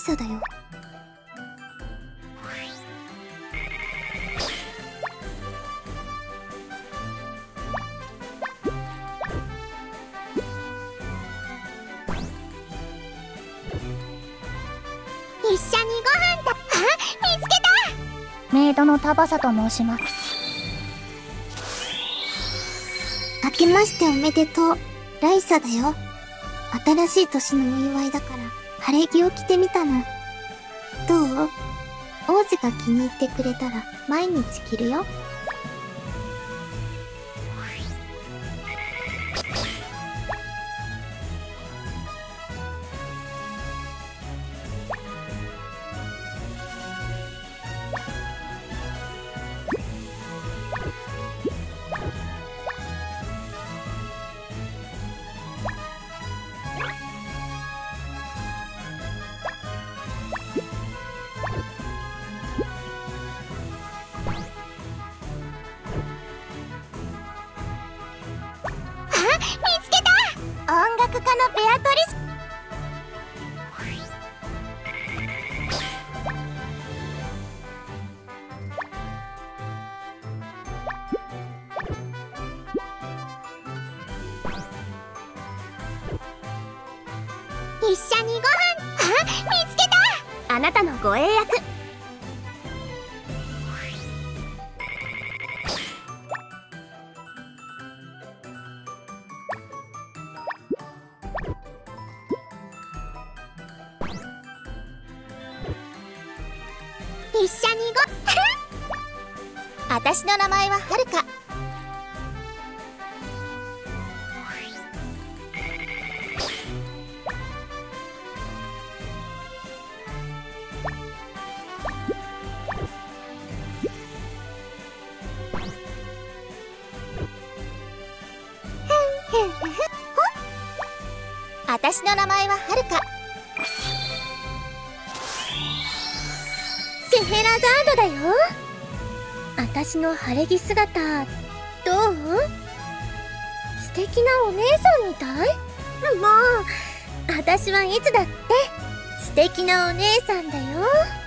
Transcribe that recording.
サだよ。一緒にご飯だ。あ、見つけた。 メイドのタバサと申します。 明けましておめでとう。ライサだよ。新しい年のお祝いだから晴れ着を着てみたの。どう？王子が気に入ってくれたら毎日着るよ。音楽家のベアトリス。一緒にご飯。あ、見つけた。あなたのご英訳。一緒に私の名前ははるか。私の名前ははるか。シェヘラザードだよ。私の晴れ着姿どう？素敵なお姉さんみたい？もう私はいつだって素敵なお姉さんだよ。